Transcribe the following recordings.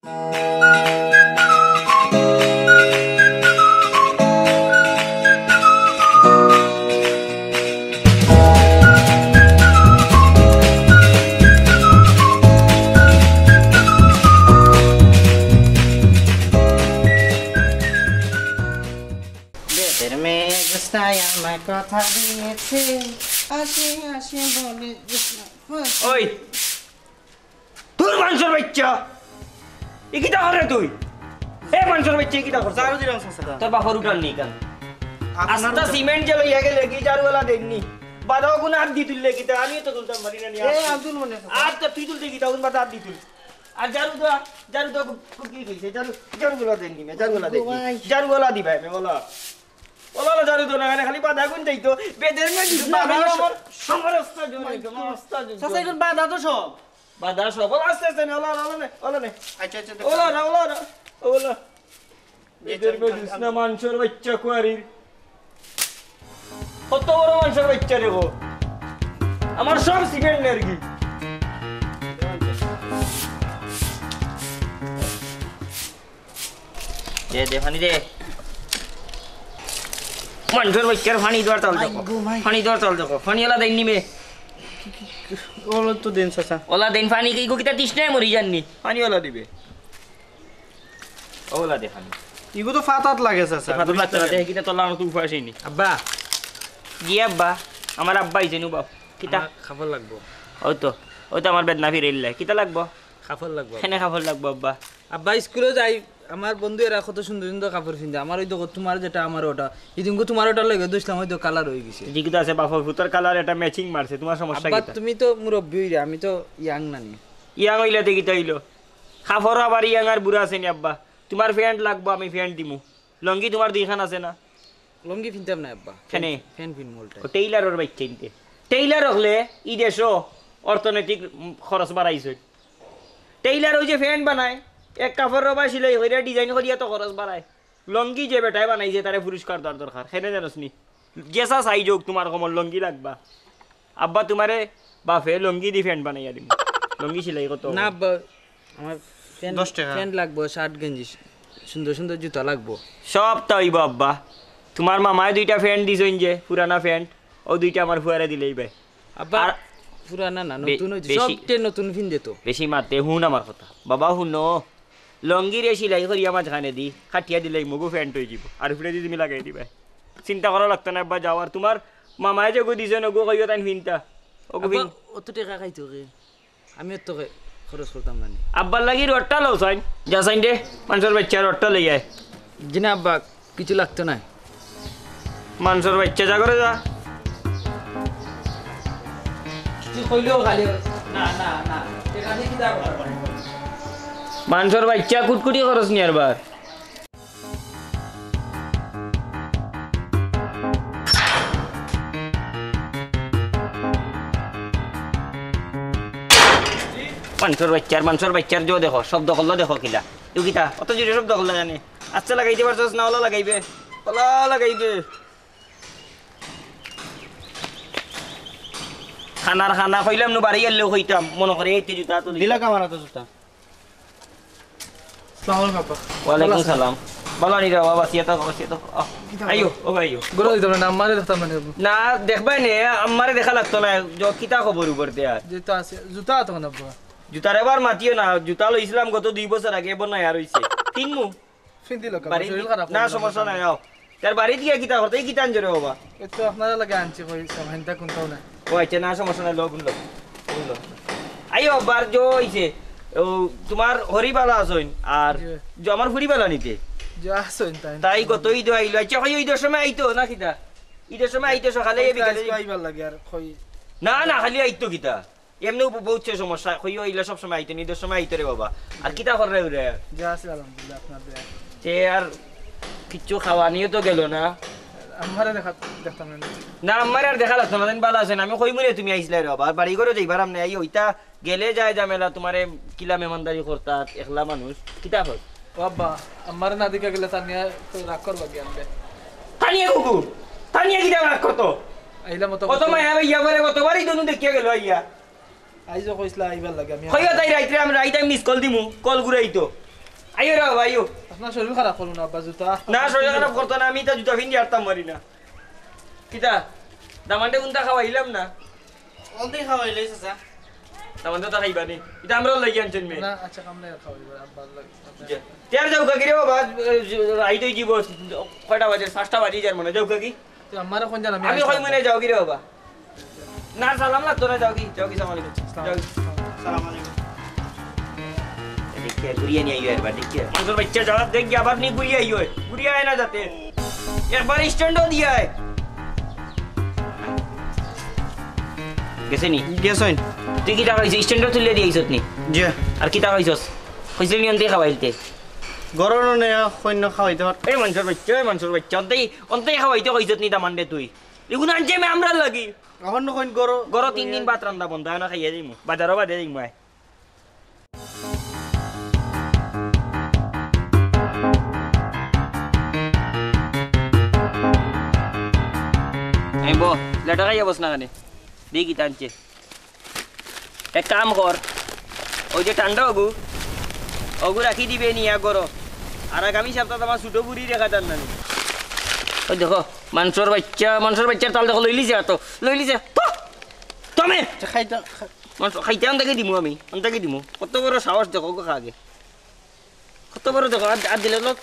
কথা দিয়েছে আসে আসে বলে ওই তোর মানুষের বাচ্চা এ কিটা করে তুই এ মানুষের বাচ্চা কিটা করছ জারু দিলাম চাচা তোর বাপর উঠান নি কেন আস্তা সিমেন্ট যে লইয়া গেলে কি জারুওয়ালা দেননি বাদাও কোন আর দি তুললে কিটা আমি তো তুলতাম পারি না এ আব্দুল মনে আর তো তুই তুলতে কিটা কোন বাদা আর দি তুল আর জারু তো কি কইছে জারুওয়ালা দেননি মে জারুওয়ালা দিবা মে বলা ওলা জারু তো না খালি বাধা কোন যাইতো বেদের মে বাধা সমস্ত জমা সমস্ত চাচা এখন বাধা তো সব বাধা সব আস্তে আস্তে ওলা নে আচ্ছা আচ্ছা ওলা বেদের মে দুসনা মানুষের বাচ্চা কুয়ারির কত বড় মানুষের বাচ্চা রে গো আমার সব সিমেন্ট নের কি দে পানি দে মানুষের বাচ্চার পানি দেওয়ার চাল দেখো পানি দেওয়ার চাল দেখো পানি ওলা দেন নিমে ওলা তো দেন চাচা ওলা দেন পানি কি কিটা তৃষ্ণায় মরি জাননি পানি ওলা দিবে ওলা দে পানি ইগো তো ফাতাত লাগে চাচা ফাতাত বাচ্চা দে কিটা তোলা তো উপায় আসেনি আব্বা জি আব্বা আমার আব্বা আইছেনু বাপ কিটা খাবার লাগবো ওই তো আমার বেদনা ফিরেইলে কিটা লাগবো খাবার লাগবো কেনে খাবার লাগবো আব্বা আব্বা স্কুলে যাই আমার বন্ধু এরা কত সুন্দর সুন্দর কাপড় কিনছে আমার ওই দেখো তোমার যেটা আমার ওটা এদিনকে তোমার ওটা লাগে দোষলাম হয়তো কালার হয়ে গেছে জিকিটা আছে বাপর ফুটার কালার এটা ম্যাচিং মারছে তোমার সমস্যা আব্বা কি তুমি তো মুরব্বি হইরে আমি তো ইয়াং নানি ইয়াং হইলে তো কিটা হইলো খাফর আবার ইয়াং আর বুড়া আছে নি আব্বা তোমার ফ্যান্ট লাগবো আমি ফ্যান্ট দিমু লঙ্গি তোমার দুইখান আছে না লঙ্গি কিনতাম না আব্বা কেনে ফ্যান কিন মোলটা ও টেইলারের বাইক কিনতে টেইলার হলে ই দেশও অর্থনৈতিক খরচ বাড়াইছে টেইলার ওই যে ফ্যান্ট বানায় এক কাপড় রবা সিলাই হইরা ডিজাইন করিয়া তো খরচ বাড়ায় লঙ্গি যে বেটায় বানাইছে তারে পুরস্কার দেওয়ার দরকার সেনে জানোস নি গেসা সাইজ হোক তোমার কমল লঙ্গি লাগবা আব্বা তোমারে বাপে লঙ্গি দি ফ্যান্ট বানাইয়া দিম লঙ্গি সিলাই কত না আব্বা আমার ফ্যান 10 টাকা ফ্যান লাগবো শার্ট গেঞ্জি সুন্দর সুন্দর জুতা লাগবো সব তাইব আব্বা তোমার মামায় দুইটা ফ্যান্ট দিছইন যে পুরানা ফ্যান্ট ও দুইটা আমার ফুয়ারে দিলেই ভাই আব্বা পুরানা না নতুন হইছে সবটে নতুন ফিন দিত বেশি মাতে হুন আমার কথা বাবা হুনো লঙ্গির সিলাই করিয়া মাঝখানে দি খাটিয়া দিলেই মগু ফ্যান্ট হয়ে যাব আর ফিরে তুমি লাগাই দিবা চিন্তা করা লাগতো না আব্বা যাও আর তোমার মামায় যে গো দিছে নগো কইও তাই ফিনটা ওগো ফিন অত টাকা খাইতো কে আমি তো খরচ করতাম না আব্বার লাগি রট্টা লও সাইন যা সাইন দে মানুষের বাচ্চা রট্টা লই আয় জিনা আব্বা কিছু লাগতো না মানুষের বাচ্চা যা করে যা তুই কইলেও খালি না না না টাকা দিয়ে কি দা মানুষের বাচ্চা কুটকুটি খরচ নি আর বার মানুষের বাচ্চার যে দেখো শব্দ করলো দেখো কিলা ইউকিতা অত জোরে শব্দ করলো জানে আচ্ছা লাগাইতে পারছস না ওলা লাগাইবে ওলা লাগাইবে খানা কইলাম নো বাড়ি এলেও কইতাম মনে করে এই জুতা তো দিলা কামারা তো জুতা আসসালামু আলাইকুম বাবা ওয়ালাইকুম সালাম বলো নি রে বাবা সিয়াতা আইও ও ভাইও গুলো দিতাম না আমারে দেখতাম না দেখবাই নে আমারে দেখা লাগতো না কিতা খবর উপর দেয়া জুতা আছে জুতা তো না বাবা জুতার এবার মাতিও না জুতা লইছিলাম গত 2 বছর আগে বনাই আর হইছে তিনমু ফিন দিল শরীর খারাপ না সমস্যা নাই আও তার বাড়ি দিয়া কিতা করতে কিতা আনজরে বাবা এত আপনারা লাগে আনছি কই সমানটা কোনটাও না ও আচ্ছা না সমস্যা নাই লোক আইও বার জো হইছে ও তোমার হরিবালা আছইন আর যে আমার ফুরিবালা নিতে যা আছইন তাই গত ঈদ আইলো আচ্ছা কই ঈদের সময় আইতো না কিতা ঈদের সময় আইতো সকালে বিকালে আইবার লাগে আর কই না না খালি আইতো কিতা এমনি বহুত সমস্যা কই আইলো সব সময় আইতো ঈদের সময় আইতো রে বাবা আর কিতা করে রে যা আছে আলহামদুলিল্লাহ আপনার দয়া তে আর কিছু খাওয়া নিয়ে তো গেল না আমারে দেখতাম না আমার আর দেখা লাগতো না ভালো আছেন আমি কই মনে তুমি আইসলে রে বাবা বাড়ি করে যাইবার আমনে আই ওইটা গেলে যায় জামেলা তোমারে কিলা মেহমানদারি করতা একলা মানুষ কিতা হল বাবা আমারে না দিকে গেলে তানিয়া তো রাগ করবা জ্ঞান দে তানিয়া কুকু তানিয়া কিতা রাগ করতো আইলা মতো কত মায়া ইয়া বলে কতবারই দনু দেখিয়া গেল আইয়া আইজো কইছলা আইবার লাগে আমি কইয়া তাই রাইতে আমি মিস কল দিমু কল ঘুরাইতো আইও রে বাবা আইও আপনার শরীর খারাপ করুন আব্বা জুতা না শরীর খারাপ করতো না আমি তা জুতা ফিন দিয়ারতাম মারি না কিতা দামানটা কোনটা খাওয়াইলাম না অলদি খাওয়াইলে চাচা দামানটা তা খাইবা নি এটা আমরাও লাগি আনছেন মে না আচ্ছা কামলে খাওয়াইবা আব্বা লাগে তেয়ার যাও কাকি রে বাবা আইতেই যাব কয়টা বাজে 5টা বাজে যার মনে যাও কাকি তো আমারে কোন জানা আমি কই মনে যাও কি রে বাবা না সালাম লাগতো না যাও কি সালাম আলাইকুম যাও সালাম আলাইকুম देखिए गुड़िया नहीं आई है बात देखिए मंसूर बच्चा जवाब देख गया बात नहीं गुड़िया आई है गुड़िया है ना जाते एक बार स्टैंड हो दिया है कैसे नहीं Yes, fine. তুই কি টাকা স্ট্যান্ড তুলে দিয়েছিস নি জি আর কি টাকা হইছস কইছিস নি অন্তে খাওয়াইতে গরম নে সৈন্য খাওয়াইতে পার এই মনসুর বাচ্চা অন্তে খাওয়াইতে কইছিস নি দামান দে তুই এগুন আনছে মে আমরা লাগি এখন কইন গরম গরো 3 দিন বাদ রান্দা বন্ধ না খাইয়ে দিমু বাজারও বাদে দিমু আয় এই বো লেটা খাইয়া বস না কানে দেখি টানছে এক কাম কর ওই যে ঠান্ডা ওগু রাখি দিবে নিয়া গরো আর আগামী সপ্তাহে আমার ছোট বুড়ি রেখা টান না ওই দেখো মানুষের বাচ্চার তাল দেখো লই লিছে তুমি খাইতে মানুষ খাইতে অন্তাকে দিমু আমি অন্তাকে দিমু কত বড় সাহস দেখো গো খাগে কত বড় দেখো আর দিলে লোক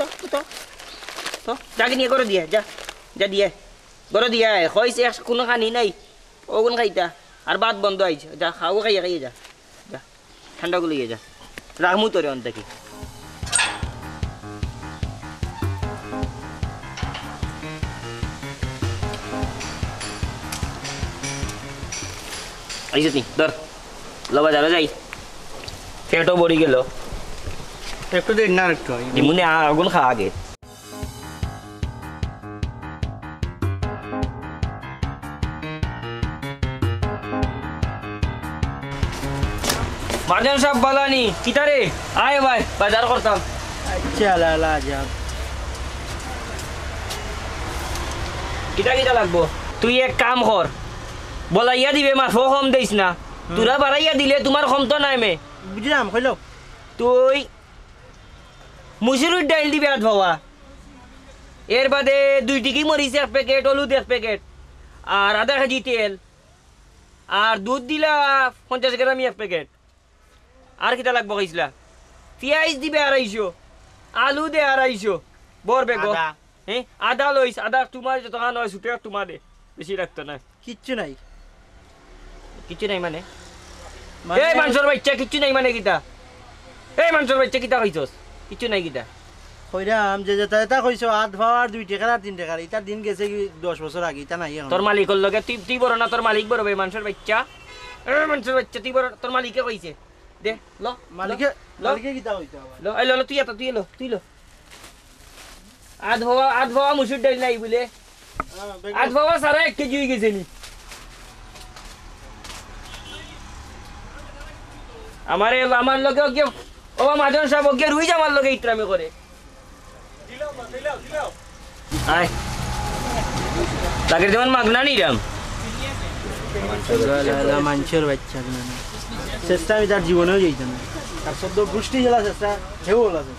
তো যাকে নিয়ে করে দিয়ে যা দিয়ে গরো দিয়া হয়েছে কোনো খানি নাই ওগুন খাইতা আর বাদ বন্ধ আইছে যা খাও খাইয়া যা ঠান্ডা গুলো যা রাখমু তোরে অন্তাকে আইসত নি ধর লবা যাবে যাই পেটও বড়ি গেল একটু দিন না একটু দিমুনে আগুন খা আগে মারজান সাহেব বালানি কিতারে আয় ভাই বাজার করতাম চালা লা যা কিতা লাগবো তুই এক কাম কর বলাইয়া দিবে মার কম দিস না তোরা বাড়াইয়া দিলে তোমার কম তো নাই মে বুঝলাম কইল তুই মুসুরির ডাইল দিবে আধ ভাবা এর বাদে 2 টিকি মরিচ 1 প্যাকেট হলুদ 1 প্যাকেট আর আধা কেজি তেল আর দুধ দিলা 50 গ্রাম 1 প্যাকেট আর কিটা লাগবো কইছিলা পেঁয়াজ দিবে 250 আলু দে 250 বর বেগো হ্যাঁ আদা লইস আদা তোমার যত খান হয় ছুটে তোমার দে বেশি রাখতো না কিচ্ছু নাই কিছু নাই মানে এই মানুষের বাচ্চা কিছু নাই মানে কিটা এই মানুষের বাচ্চা কিটা কইছস কিছু নাই কিটা কইরাম যে যেটা এটা কইছো আধ ভাওয়ার 2 টাকা আর 3 টাকা এটা দিন গেছে 10 বছর আগে এটা নাই এখন তোর মালিকর লগে তুই বড় না তোর মালিক বড় ভাই মানুষের বাচ্চা এই মানুষের বাচ্চা তুই বড় তোর মালিকে কইছে দে ল মালিকে কিটা হইতো আবার ল এই ল তুই ল আধ ভাওয়া মুসুর ডাল নাই বলে আধ ভাওয়া সারা 1 কেজি হয়ে গেছে নি আমার লগে কি ও মাজন সাহেব ওকে রুই আমার লগে ইত্রামে করে আয় তাকে যেমন মাগনা নি রাম মানুষের বাচ্চা চেষ্টা আমি তার জীবনেও যাইতাম না তার শব্দ গোষ্ঠী জেলা চেষ্টা হেও হল আছে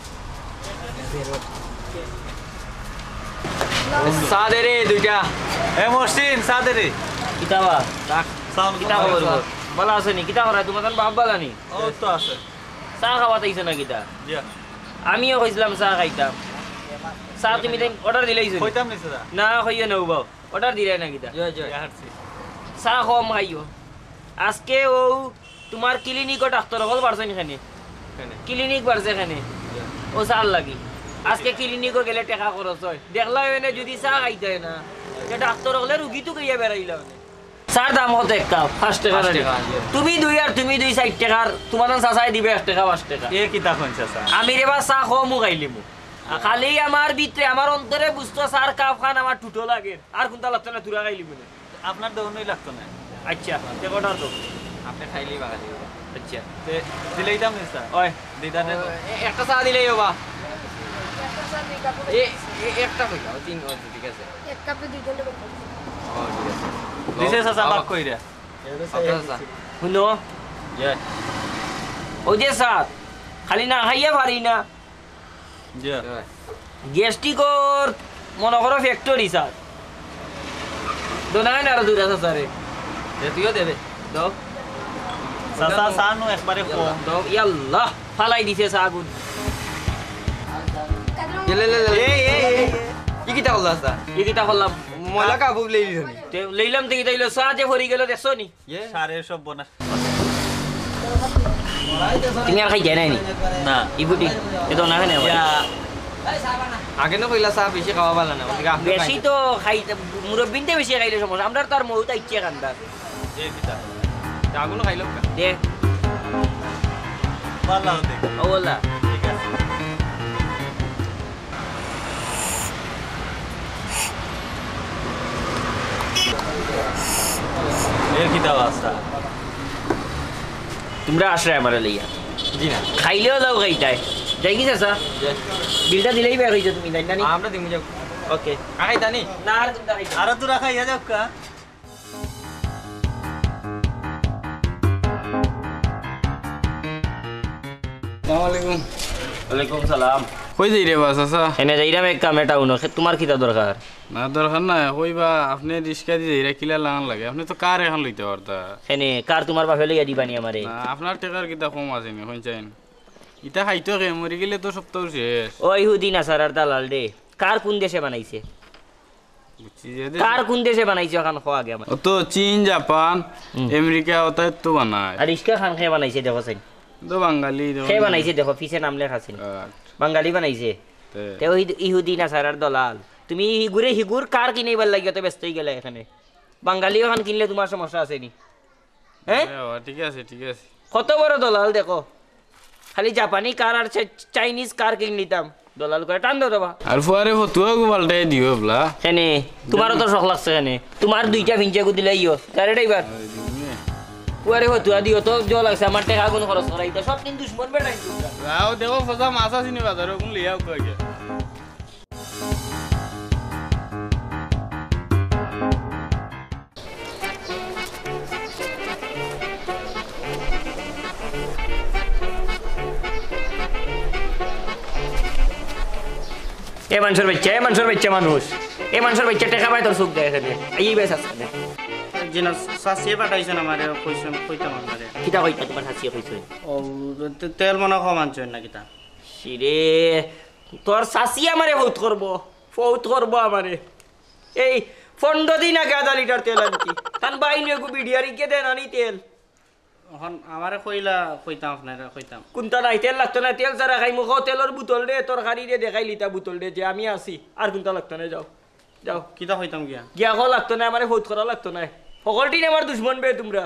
সাদে রে দুইটা এ মহসিন সাদে রে কিতাবা সালাম কিতা খবর বলা আছে নি কিতা করা তোমার বাপ বালা নি ও তো আছে চা খাওয়া তাইছে না কিতা জি আমিও কইছিলাম চা খাইতাম চা তুমি অর্ডার দিলাইছো কইতাম নি দাদা না কইও না বাবা অর্ডার দিলাই না কিতা জয় জয় হারছি চা কম খাইও আজকে ও তোমার ক্লিনিকও ডাক্তার হল বাড়ছে এখানে ক্লিনিক বাড়ছে এখানে ও চাল লাগি আজকে ক্লিনিকও গেলে টাকা খরচ হয় দেখলা এনে যদি চা খাইতে হয় না ডাক্তার হলে রুগী তো গিয়ে বেড়াইলা চার দাম কত এক কাপ 5 টাকা তুমি 2 আর তুমি 2 4 টাকার তোমার চাচাই দিবে 1 টাকা 5 টাকা এ কিতা কইছা স্যার আমি রেবা চা কমও খাইলিমু খালি আমার ভিতরে আমার অন্তরে বুঝতো চার কাপ খান আমার টুটো লাগে আর কোনটা লাগতো না তুরা খাইলিমু আপনার দৌনই লাগতো না আচ্ছা তে অর্ডার তো আপনি খাইলেই বাগা দিবেন আচ্ছা তে দিলেই দাম নি স্যার ওই দিদানে একটা চা দিলেই হবা একটা কইলা তিন ঠিক আছে এক কাপে 2 ঘন্টা ও ঠিক আছে দিছে চাচা বাক কইরা শুনো জয় ও যে সাত খালি না খাইয়া পারি না গ্যাস্ট্রিকর মনে করো ফ্যাক্টরি স্যার দোনায় না আরো দুটা স্যারে তুইও দেবে দাও চাচা চানো একবারে কম দাও ইয়াল্লাহ ফালাই দিছে চা আগুন কিটা হল আসা এইকেইটা করলাম ময়লা কাপড় লেই দিছ লইলাম দেখি তাইলো চা যে ভরি গেল দেখছো নি সারে সব বনা তুমি আর খাই যায় নাই নি না ইবুটি এ তো না খাই না আগে না কইলা চা বেশি খাওয়া ভালো না বেশি তো খাই মুরব্বিনতে বেশি খাইলে সমস্যা আমরা তো আর মৌত ইচ্ছে কান্দা আগুন খাইলো দে ভালো হতে ও বললা ঠিক আছে এর কি দাও আসা তোমরা আশ্রয় আমার লইয়া জি না খাইলেও দাও খাইতাই যাই কি চাচা বিলটা দিলেই বের হইছো তুমি জানি না আমরা দিমু যাও ওকে কাকাই জানি না আর তোমরা খাইতা আর তোরা খাইয়া যাও কা আসসালামু আলাইকুম ওয়ালাইকুম সালাম কই যাই রে বাস আসা এনে যাইরাম এক কাম এটা উনো তোমার কিতা দরকার না দরকার নাই কইবা আপনি রিক্সা দিয়ে যাইরা কিলা লাগান লাগে আপনি তো কার এখন লইতে পারতা এনে কার তোমার বাপে লইয়া দিবানি আমারে না আপনার টাকার কিতা কম আছে নি হইন চাইন ইটা খাইতো কে মরি গেলে তো সপ্তাহ শেষ ও ইহুদি না সারার দালাল দে কার কোন দেশে বানাইছে বুঝছি যে কার কোন দেশে বানাইছে ওখান খোয়া আগে আমার ও তো চীন জাপান আমেরিকা ওটাই তো বানায় আর ইসকা খান খেয়ে বানাইছে দেখো সাইন তো বাঙালি খেয়ে বানাইছে দেখো পিছে নাম লেখা আছে বাঙালি বানাইছে তে ওই ইহুদি না সারার দলাল তুমি হিগুরে হিগুর কার কিনেবার লাগিয়ে তো ব্যস্ত হয়ে গেলে এখানে বাঙালি ওখান কিনলে তোমার সমস্যা আছে নি হ্যাঁ ঠিক আছে ঠিক আছে কত বড় দলাল দেখো খালি জাপানি কার আর চাইনিজ কার কিন নিতাম দলাল করে টান দাও দেবা আর ফুয়ারে ফতুয়া গো পাল্টাই দিও বলা হেনে তোমারও তো শখ লাগছে হেনে তোমার দুইটা ভিঞ্চা দিলে ইয়ো গাড়ি ড্রাইভার পুয়ারে হতুয়া দিও তো জল লাগছে আমার টাকা গুণ খরচ করাই তো সব দিন দুশ্মন বেড়াই যাও দেখো ফসা মাছ আসিনি বাজারে কোন লিয়াও কইগে এ মানুষের বাচ্চা মানুষ এ মানুষের বাচ্চা টাকা পায় তোর সুখ দেয় এখানে এই বেশ আসছে জিনা সাসিয়ে পাঠাইছেন আমারে কইছেন কইতাম আমারে কিতা কইতা তোমার হাসিয়ে কইছে ও তেল মনে কম আনছেন না কিতা শিরে তোর শাসি আমারে ফৌত করবো আমারে এই 15 দিন আগে 1/2 লিটার তেল আনছি তান বাইনি গো বিডিয়ারি কে দেন আনি তেল এখন আমারে কইলা কইতাম আপনারা কইতাম কোনটা নাই তেল লাগতো না তেল ছাড়া খাই মুখ তেলের বোতল দে তরকারি দে দেখাই লিতা বোতল দে যে আমি আছি আর কোনটা লাগতো না যাও যাও কিতা কইতাম গিয়া গিয়া কো লাগতো না আমারে ফৌত করা লাগতো না সকলটি আমার দুশ্মন বে তোমরা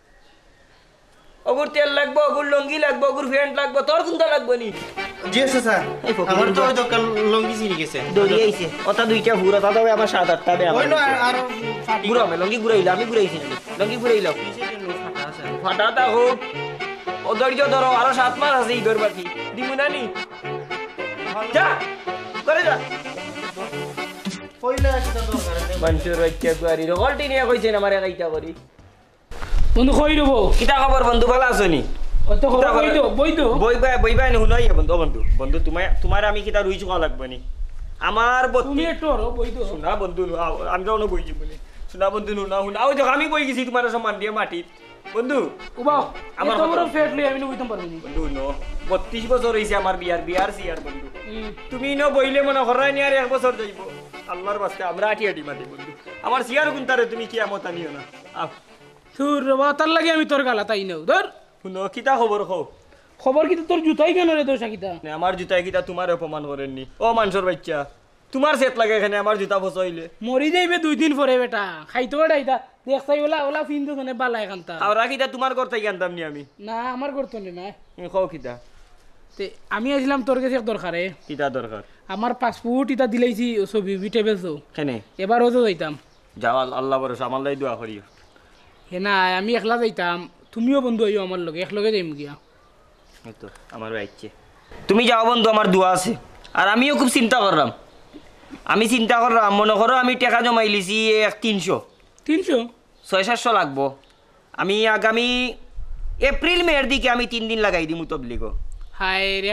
অগুর তেল লাগবো অগুর লঙ্গি লাগবো অগুর ফ্যান্ট লাগবো তোর কোনটা লাগবো নি জি আছে স্যার এই ফকির আমার তো বল। ওই দোকান লঙ্গি চিনি গেছে দড়ি আইছে ওটা দুইটা ভুরা তা তবে আমার 7-8টা দে ওই আমার আর ফাটি ঘুরাও লঙ্গি ঘুরাইলাম আমি ঘুরাইছি নাকি লঙ্গি ঘুরাইলাম ফাটা আছে ফাটাটা হোক ও ধৈর্য ধরো আরো 7 মাস আছে ঈদের বাকি দিমু না নি যা করে যা কইলা কিতা দরকার মানুষের বাচ্চা কুয়ারি রকলটি নিয়ে কইছেন আমার একাইটা করি বন্ধু কই দেবো কিতা খবর বন্ধু ভালো আছো নি অত খবর বই তো বইবা নি শুনাই বন্ধু তোমার আমি কিতা রুইছ কোয়া লাগবে নি আমার তুমি একটু আরো বই তো শোনা বন্ধু আমি তো বইছি বলে শোনা বন্ধু শুনা ওই আমি বই গেছি তোমার সম্মান দিয়ে মাটিত বন্ধু উবাও আমার আমার বড় কথা। ফেট লই আমি নইতাম পারবো নি বন্ধু 32 বছর হইছে আমার বিয়ার সিয়ার বন্ধু তুমি বইলে মনে করাই নি আর 1 বছর যাইব আল্লাহর বাস্তে আমরা আটি মাটি বন্ধু আমার সিয়ার গুনতারে তুমি কি আমত আনিও না তোর বাবা তার লাগে আমি তোর গালা তাই নাও ধর শুনো কিতা খবর কও খবর কি তোর জুতাই কেন রে দোষা কিতা আমার জুতায় কিতা তোমার অপমান করেননি ও মানুষের বাচ্চা তোমার সেট লাগে এখানে আমার জুতা ফসইলে মরি যাইবে 2 দিন পরে বেটা খাইতো বেটাইতা দেখছাই ওলা ফিন্দো ধনে বালা এখানতা আর কিতা তোমার করতে জানতাম নি আমি না আমার করতো না কও কিতা তে আমি আসলাম তোর কাছে এক দরকারে কিতা দরকার আমার পাসপোর্ট ইটা দিলাইছি ছবি বিটেবেলছো কেনে এবার তো যাইতাম যাও আল্লাহ ভরসা আমার লাই দোয়া করিও হে না আমি একলা যাইতাম তুমিও বন্ধু আইও আমার লগে একলগে যাইম গিয়া এই তো আমার বাইচ্ছে তুমি যাও বন্ধু আমার দোয়া আছে আর আমিও খুব চিন্তা করলাম মনে করো আমি টাকা জমাই লিছি 300 300 600-700 লাগবো আমি আগামী এপ্রিল মেয়ের দিকে আমি 3 দিন লাগাই দিমু তবলিগো হায় রে হায়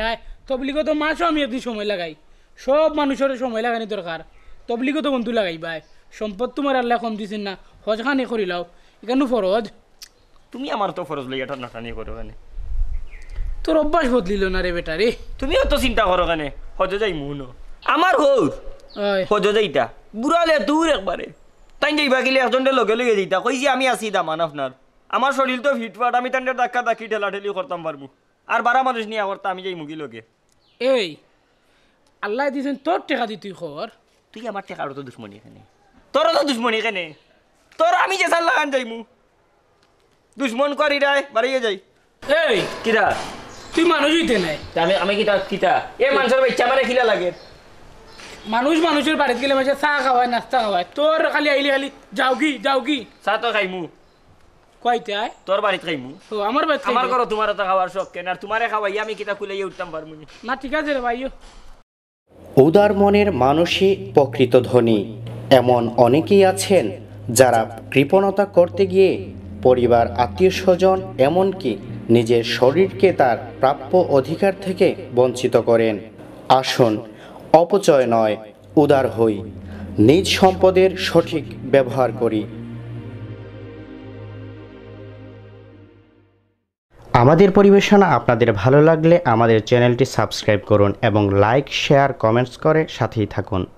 তবলিগত মাসও আমি এদি সময় লাগাই সব মানুষের সময় লাগানি দরকার তবলিগত বন্ধু লাগাই ভাই সম্পদ তোমার আল্লাহ কম দিছেন না হজ খানে করিলাও এখানে ফরজ তুমি আমার তো ফরজ লইয়া টানাটানি করো কেন তোর অভ্যাস বদলিল না রে বেটা রে তুমিও তো চিন্তা করো কেন হজ যাই মুন আমার হৌর ওই হজ যাইতা বুড়ালে দূর একবারে তাই যাইবা গেলে একজনের লগে লগে যাইতা কই যে আমি আছি দামান আপনার আমার শরীর তো ফিটফাট আমি তান্ডে ধাক্কা ধাক্কি ঠেলা ঠেলি করতাম পারবো আর বারা মানুষ নিয়ে করতাম আমি যাই মুগি লগে এই আল্লাহ দিছেন তোর টেকা দি তুই খর তুই আমার টেকারও তো দুশ্মনী এখানে তোরও তো দুশ্মনী এখানে তোর আমি যে চাল লাগান যাইমু দুশ্মন করি রায় বাড়িয়ে যাই এই কিরা তুই মানুষ হইতে নাই আমি আমি কিতা কিতা এ মানুষের বাচ্চা মানে খিলা লাগে মানুষ মানুষের বাড়িতে গেলে মানুষের চা খাওয়ায় নাস্তা খাওয়ায় তোর খালি আইলি খালি যাও কি চা তো খাইমু কয়তে আয় তোর বাড়িতে খাইমু ও আমার বাড়িতে আমার খাইবে। ঘর তোমার তো খাওয়ার শখ কেন আর তোমারে খাওয়াই আমি কিতা খুলে উঠতাম পারমু নি। না ঠিক আছে রে ভাইও উদার মনের মানুষই প্রকৃত ধনী। এমন অনেকেই আছেন যারা কৃপণতা করতে গিয়ে পরিবার, আত্মীয় স্বজন, এমনকি নিজের শরীরকে তার প্রাপ্য অধিকার থেকে বঞ্চিত করেন। আসুন, অপচয় নয়, উদার হই, নিজ সম্পদের সঠিক ব্যবহার করি। আমাদের পরিবেশনা আপনাদের ভালো লাগলে আমাদের চ্যানেলটি সাবস্ক্রাইব করুন এবং লাইক, শেয়ার, কমেন্টস করে সাথেই থাকুন।